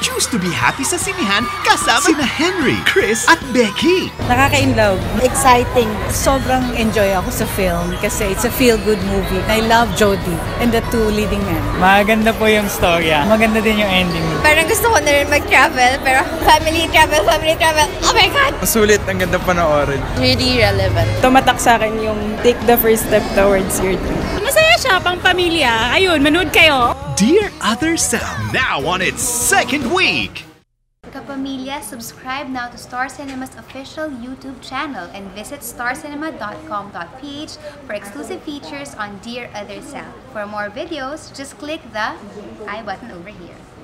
Choose to be happy sa sinihan kasama sina Henry, Chris at Becky. Nakaka-inlove. Exciting. Sobrang enjoy ako sa film kasi it's a feel-good movie. I love Jodi and the two leading men. Maganda po yung storya. Maganda din yung ending. Parang gusto ko na rin mag-travel, pero family travel. Oh my God! Masulit, ang ganda panoorin. Really relevant. Tumatak sa akin yung take the first step towards your dream. Masaya siya, pang pamilya. Ayun, manood kayo. Dear Other Self, now on its second week. Kapamilya, subscribe now to Star Cinema's official YouTube channel and visit starcinema.com.ph for exclusive features on Dear Other Self. For more videos, just click the I button over here.